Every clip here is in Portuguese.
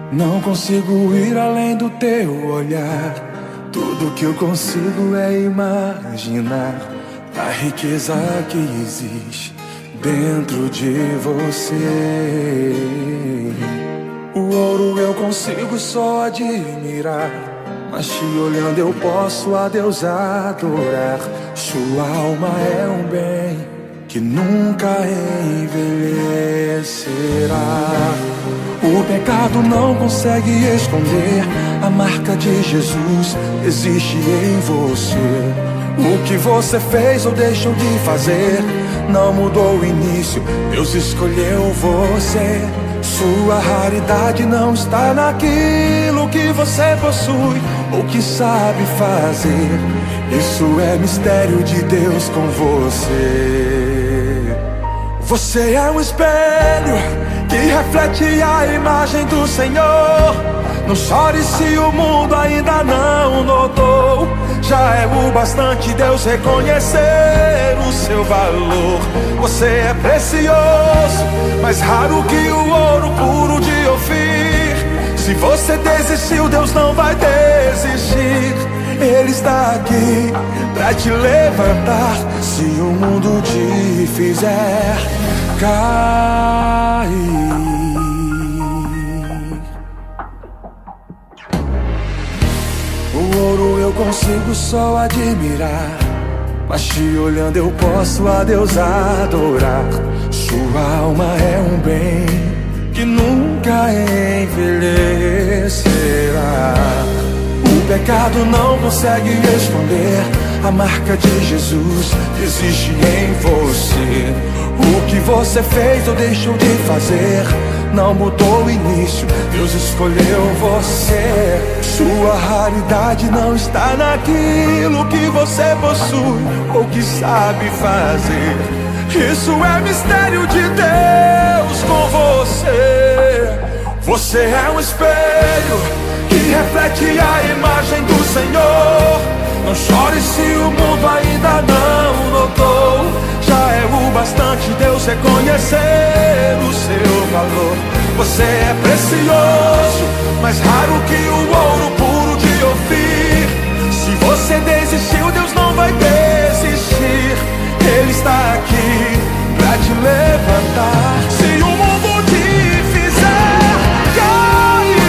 Não consigo ir além do teu olhar. Tudo que eu consigo é imaginar a riqueza que existe dentro de você. O ouro eu consigo só admirar, mas te olhando eu posso a Deus adorar. Sua alma é um bem que nunca envelhecerá. O pecado não consegue esconder a marca de Jesus existe em você. O que você fez ou deixou de fazer não mudou o início, Deus escolheu você. Sua raridade não está naquilo que você possui ou que sabe fazer. Isso é mistério de Deus com você. Você é um espelho que reflete a imagem do Senhor. Não chore se o mundo ainda não notou. Já é o bastante Deus reconhecer o seu valor. Você é precioso, mais raro que o ouro puro de Ofir. Se você desistiu, Deus não vai desistir. Ele está aqui pra te levantar se o mundo te fizer cair. O ouro eu consigo só admirar, mas te olhando eu posso a Deus adorar. Sua alma é um bem que nunca envelhecerá. O pecado não consegue esconder a marca de Jesus existe em você. O que você fez ou deixou de fazer não mudou o início, Deus escolheu você. Sua raridade não está naquilo que você possui ou que sabe fazer. Isso é mistério de Deus com você. Você é um espelho que reflete a imagem do Senhor. Não chore se o mundo ainda não notou. Já é o bastante Deus reconhecer o seu valor. Você é precioso, mais raro que o ouro puro de Ofir. Se você desistiu, Deus não vai desistir. Ele está aqui pra te levantar se o mundo te fizer cair.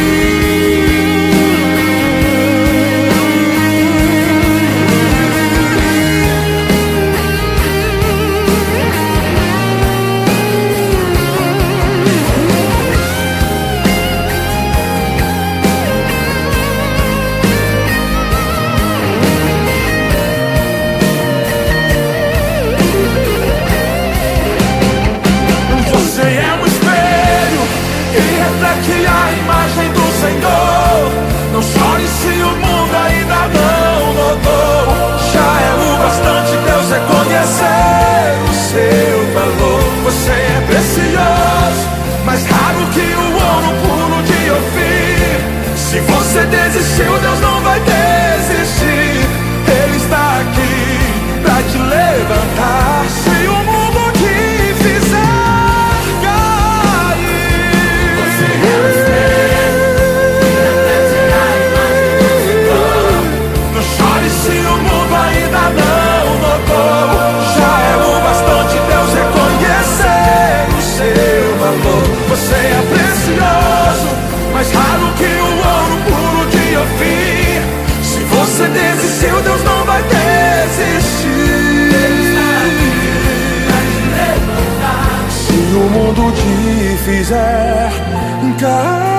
Reflete a imagem do Senhor. Não chore se o mundo ainda não notou. Já é o bastante Deus reconhecer o seu valor. Você é precioso, mais raro que o ouro puro de Ofir. Se você desistiu, Deus não vai desistir. Ele está aqui pra te levantar se o mundo te fizer. Você é precioso, mais raro que o ouro puro de Ofir. Se você desistiu, Deus não vai desistir. Se o mundo te fizer cair.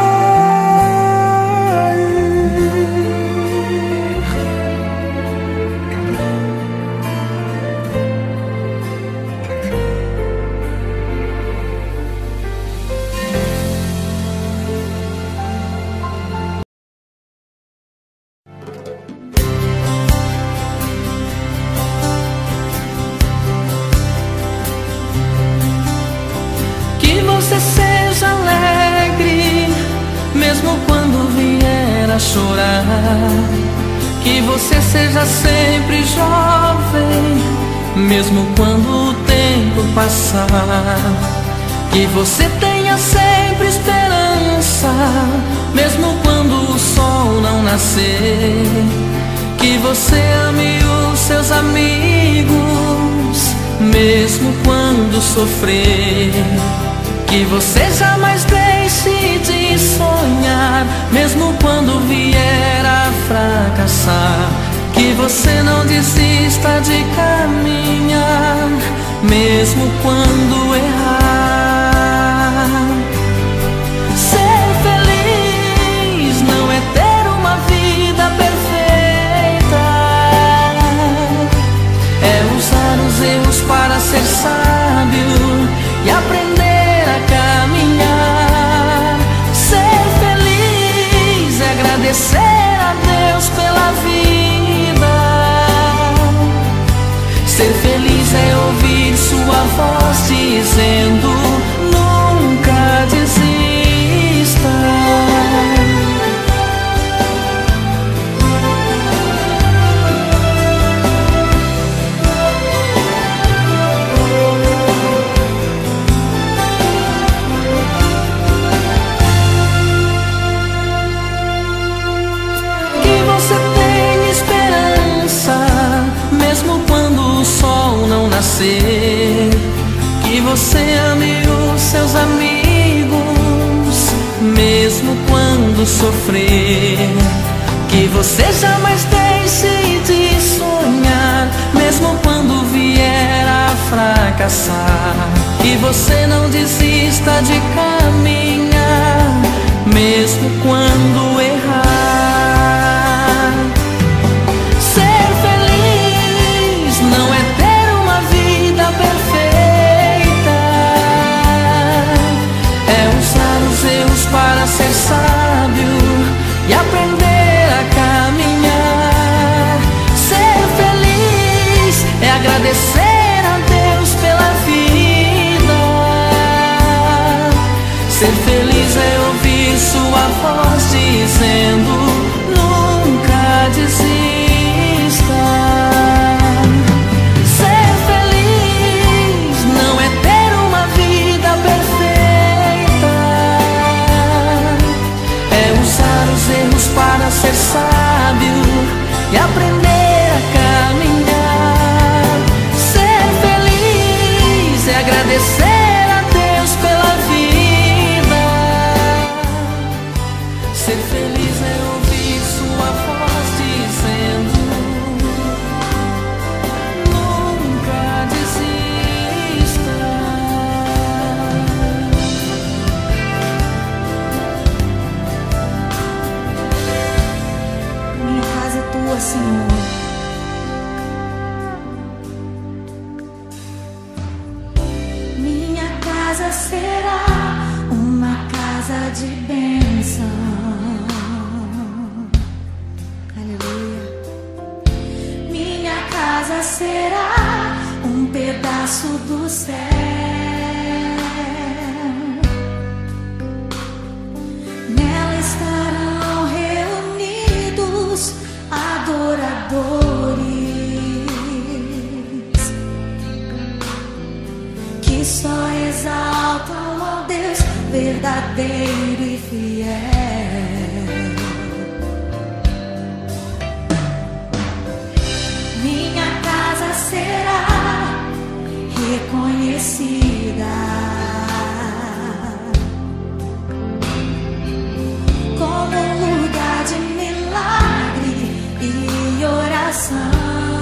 Chorar, que você seja sempre jovem, mesmo quando o tempo passar, que você tenha sempre esperança, nascer. Que você ame os seus amigos, mesmo quando sofrer. Que você jamais deixe de sonhar, mesmo quando vier a fracassar. Que você não desista de caminhar, mesmo quando errar. Ser feliz não é ter uma vida perfeita, é usar os erros para ser sábio e aprender a caminhar. Ser feliz é agradecer a Deus pela vida. Ser feliz é ouvir sua voz dizendo: nunca desista. Que você tenha esperança, mesmo quando o sol não nascer. Que você ame os seus amigos, mesmo quando sofrer. Que você jamais deixe de sonhar, mesmo quando vier a fracassar. Que você não desista de caminhar, mesmo quando errar. Ser feliz não é ter uma vida perfeita, é usar os erros para ser sábio e aprender a caminhar. Ser feliz é agradecer a Deus pela vida. Ser feliz é ouvir sua voz dizendo: nunca desista. Ser feliz não é ter uma vida perfeita, é usar os erros para ser sábio e aprender a caminhar. Ser feliz é agradecer a Deus pela vida. Ser feliz é ouvir sua voz dizendo: nunca desista. Minha casa é tua, Senhor. Minha casa será uma casa de bênção. Aleluia. Minha casa será um pedaço do céu. Nela estarão reunidos adoradores que só exaltam ao Deus verdadeiro e fiel. Minha casa será reconhecida como um lugar de milagre e oração,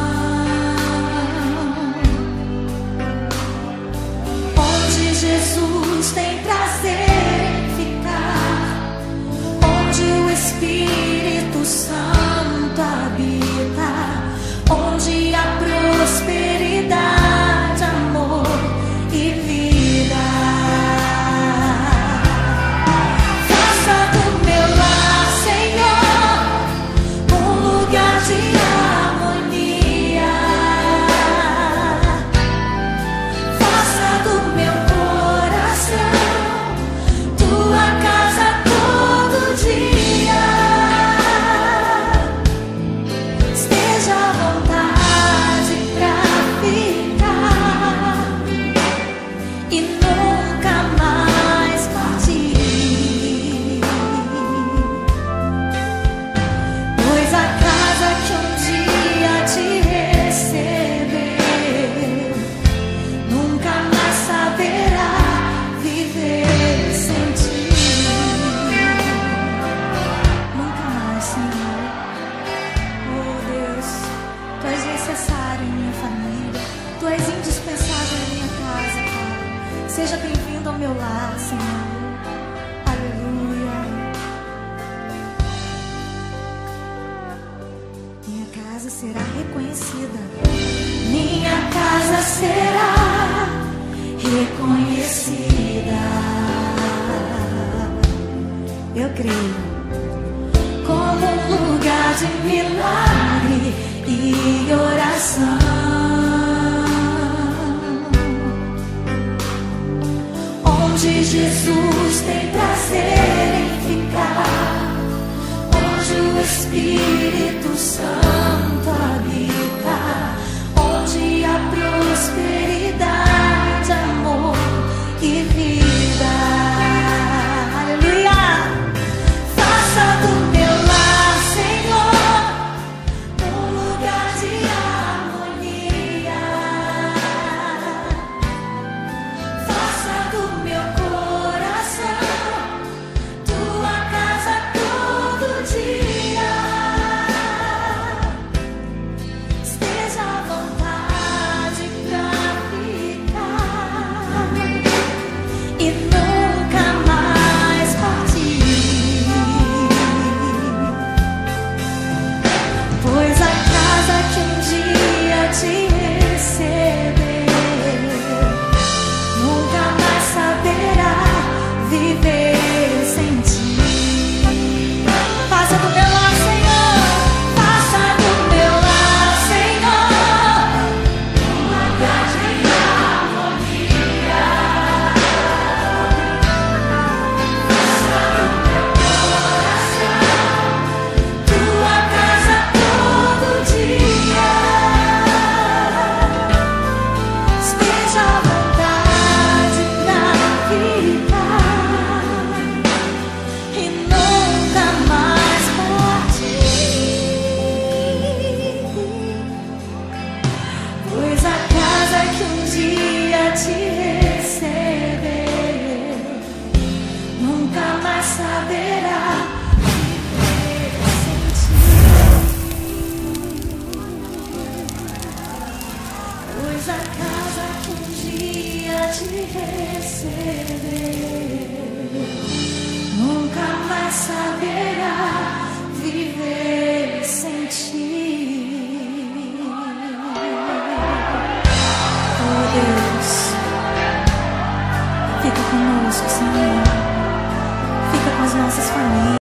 onde Jesus tem prazer em ficar, onde o Espírito Santo habita, onde há prosperidade, amor e vida. reconhecida. Minha casa será reconhecida. Eu creio, como um lugar de milagre e oração, onde Jesus tem prazer em ficar, onde o Espírito Santo habita, onde há prosperidade, amor e vida. Aleluia! Faça do meu lar, Senhor, um lugar de harmonia. Faça do meu coração tua casa todo dia. Esteja à vontade pra ficar e nunca mais partir, pois a casa que um dia te receber nunca mais saberá viver sem ti. Faça do meu lar, Senhor, faça do meu lar, Senhor, uma casa de harmonia. Faça do meu coração tua casa todo dia. Esteja à vontade pra ficar e nunca mais partir, pois a casa que um dia te receber nunca mais saberá viver sem ti. Pois a casa que um dia te receber nunca mais saberá viver sem ti. Oh Deus, fica conosco, Senhor. Fica com as nossas famílias.